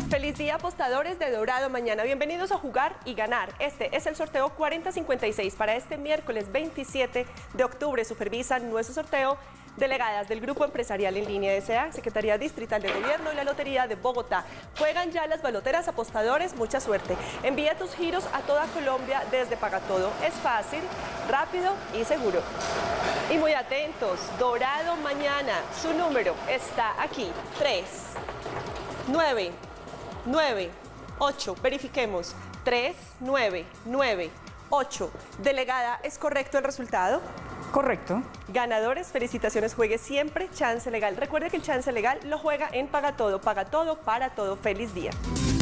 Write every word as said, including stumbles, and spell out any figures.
Feliz día, apostadores de Dorado Mañana. Bienvenidos a Jugar y Ganar. Este es el sorteo cuarenta cincuenta y seis para este miércoles veintisiete de octubre. Supervisan nuestro sorteo delegadas del Grupo Empresarial en Línea S A, Secretaría Distrital de Gobierno y la Lotería de Bogotá. Juegan ya las baloteras, apostadores, mucha suerte. Envía tus giros a toda Colombia desde Pagatodo. Es fácil, rápido y seguro. Y muy atentos, Dorado Mañana, su número está aquí, tres, nueve, nueve, ocho, verifiquemos, tres, nueve, nueve, ocho. Delegada, ¿es correcto el resultado? Correcto. Ganadores, felicitaciones, juegue siempre Chance Legal. Recuerde que el Chance Legal lo juega en Pagatodo, Paga Todo para Todo. Feliz día.